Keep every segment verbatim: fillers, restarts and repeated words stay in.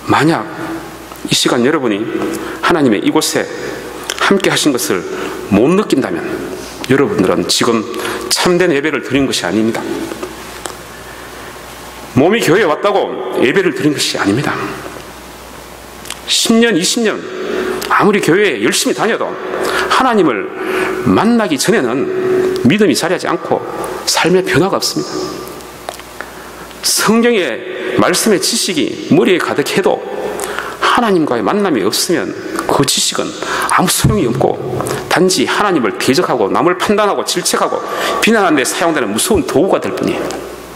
만약 이 시간 여러분이 하나님의 이곳에 함께 하신 것을 못 느낀다면 여러분들은 지금 참된 예배를 드린 것이 아닙니다. 몸이 교회에 왔다고 예배를 드린 것이 아닙니다. 십 년, 이십 년 아무리 교회에 열심히 다녀도 하나님을 만나기 전에는 믿음이 자리하지 않고 삶의 변화가 없습니다. 성경의 말씀의 지식이 머리에 가득해도 하나님과의 만남이 없으면 그 지식은 아무 소용이 없고 단지 하나님을 대적하고 남을 판단하고 질책하고 비난하는 데 사용되는 무서운 도구가 될 뿐이에요.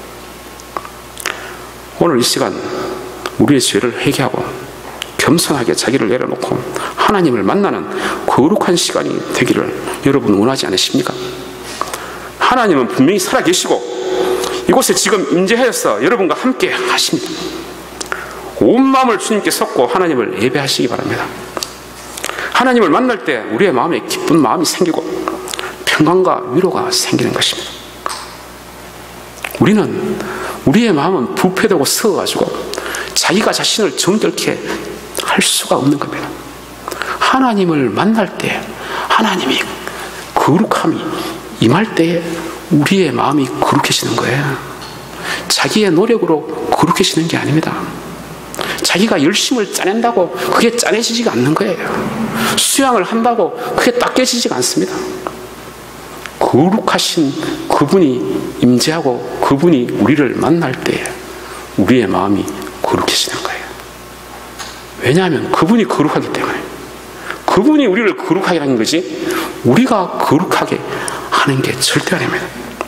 오늘 이 시간 우리의 죄를 회개하고 겸손하게 자기를 내려놓고 하나님을 만나는 거룩한 시간이 되기를 여러분 원하지 않으십니까? 하나님은 분명히 살아계시고 이곳에 지금 임재하여서 여러분과 함께 하십니다. 온 마음을 주님께 쏟고 하나님을 예배하시기 바랍니다. 하나님을 만날 때 우리의 마음에 기쁜 마음이 생기고 평강과 위로가 생기는 것입니다. 우리는 우리의 마음은 부패되고 썩어가지고 자기가 자신을 정결케 할 수가 없는 겁니다. 하나님을 만날 때 하나님이 거룩함이 임할 때에 우리의 마음이 거룩해지는 거예요. 자기의 노력으로 거룩해지는 게 아닙니다. 자기가 열심을 짜낸다고 그게 짜내지지가 않는 거예요. 수양을 한다고 그게 닦여지지가 않습니다. 거룩하신 그분이 임재하고 그분이 우리를 만날 때 우리의 마음이 거룩해지는 거예요. 왜냐하면 그분이 거룩하기 때문에. 그분이 우리를 거룩하게 하는 거지 우리가 거룩하게 하는 게 절대 아닙니다.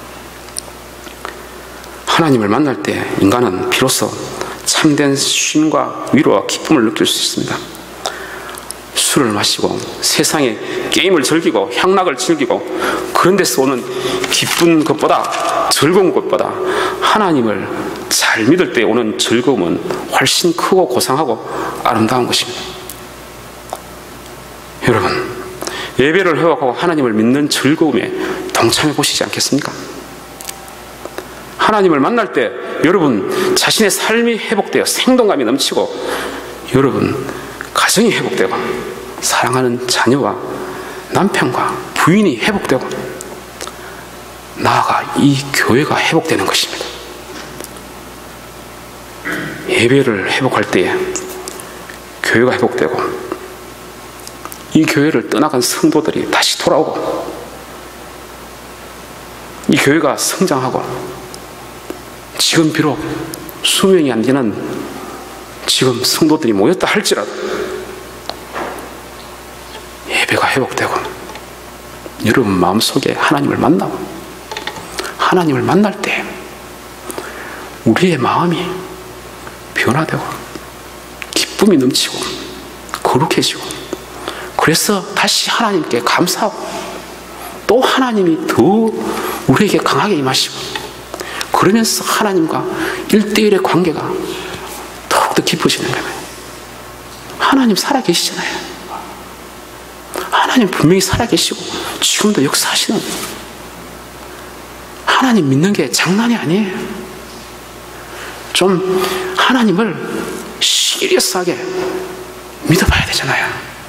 하나님을 만날 때 인간은 비로소 참된 쉼과 위로와 기쁨을 느낄 수 있습니다. 술을 마시고 세상에 게임을 즐기고 향락을 즐기고 그런 데서 오는 기쁜 것보다 즐거운 것보다 하나님을 잘 믿을 때 오는 즐거움은 훨씬 크고 고상하고 아름다운 것입니다. 여러분, 예배를 회복하고 하나님을 믿는 즐거움에 동참해 보시지 않겠습니까? 하나님을 만날 때 여러분 자신의 삶이 회복되어 생동감이 넘치고 여러분 가정이 회복되고 사랑하는 자녀와 남편과 부인이 회복되고 나아가 이 교회가 회복되는 것입니다. 예배를 회복할 때에 교회가 회복되고 이 교회를 떠나간 성도들이 다시 돌아오고 이 교회가 성장하고 지금 비록 수명이 안 되는 지금 성도들이 모였다 할지라도 예배가 회복되고 여러분 마음속에 하나님을 만나고 하나님을 만날 때 우리의 마음이 변화되고 기쁨이 넘치고 거룩해지고 그래서 다시 하나님께 감사하고 또 하나님이 더 우리에게 강하게 임하시고 그러면서 하나님과 일대일의 관계가 더욱더 깊어지는 거예요. 하나님 살아계시잖아요. 하나님 분명히 살아계시고 지금도 역사하시는 하나님 믿는 게 장난이 아니에요. 좀 하나님을 시리어스하게 믿어봐야 되잖아요.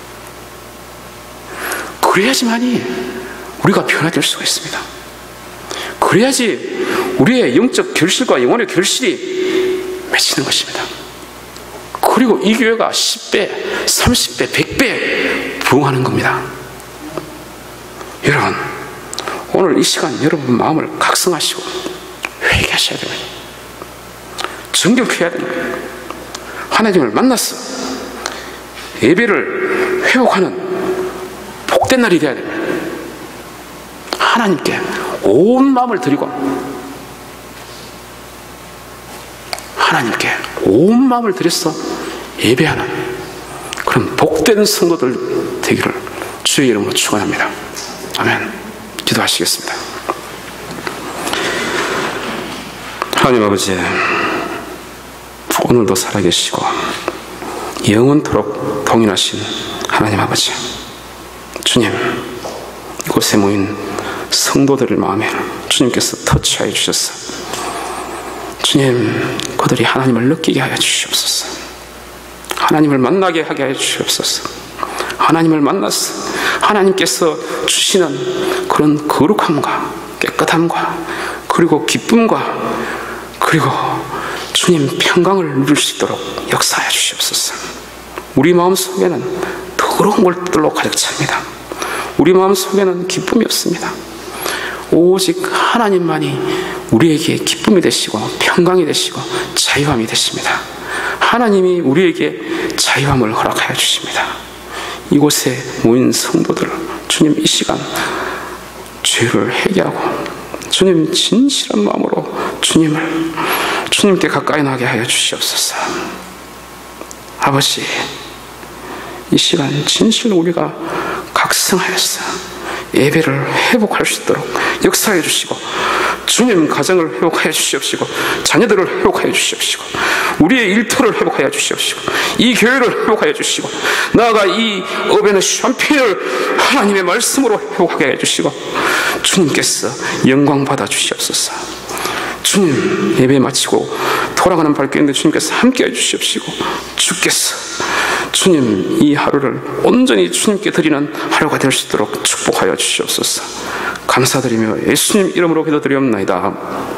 그래야지만이 우리가 변화될 수가 있습니다. 그래야지 우리의 영적 결실과 영혼의 결실이 맺히는 것입니다. 그리고 이 교회가 십 배, 삼십 배, 백 배 부흥하는 겁니다. 여러분, 오늘 이 시간 여러분 마음을 각성하시고 회개하셔야 됩니다. 정결해야 됩니다. 하나님을 만나서 예배를 회복하는 복된 날이 되어야 됩니다. 하나님께 온 마음을 드리고 하나님께 온 마음을 들여서 예배하는 그런 복된 성도들 되기를 주의 이름으로 축원합니다. 아멘. 기도하시겠습니다. 하나님 아버지, 오늘도 살아계시고 영원토록 동일하신 하나님 아버지, 주님, 이곳에 모인 성도들의 마음에 주님께서 터치하여 주셔서 주님, 그들이 하나님을 느끼게 하여 주시옵소서. 하나님을 만나게 하게 하여 주시옵소서. 하나님을 만나서 하나님께서 주시는 그런 거룩함과 깨끗함과 그리고 기쁨과 그리고 주님 평강을 누릴 수 있도록 역사하여 주시옵소서. 우리 마음속에는 더러운 것들로 가득 찹니다. 우리 마음속에는 기쁨이 없습니다. 오직 하나님만이 우리에게 기쁨이 되시고 평강이 되시고 자유함이 되십니다. 하나님이 우리에게 자유함을 허락하여 주십니다. 이곳에 모인 성도들, 주님 이 시간 죄를 회개하고 주님 진실한 마음으로 주님을 주님께 가까이 나게 하여 주시옵소서. 아버지, 이 시간 진실로 우리가 각성하여서 예배를 회복할 수 있도록 역사해 주시고 주님 가정을 회복하여 주시옵시고 자녀들을 회복하여 주시옵시고 우리의 일터를 회복하여 주시옵시고 이 교회를 회복하여 주시고 나아가 이 업에는 샴페인을 하나님의 말씀으로 회복하게 해주시고 주님께서 영광 받아 주시옵소서. 주님 예배 마치고 돌아가는 발길인데 주님께서 함께 해주시옵시고 주께서 주님 이 하루를 온전히 주님께 드리는 하루가 될 수 있도록 축복하여 주시옵소서. 감사드리며 예수님 이름으로 기도드리옵나이다.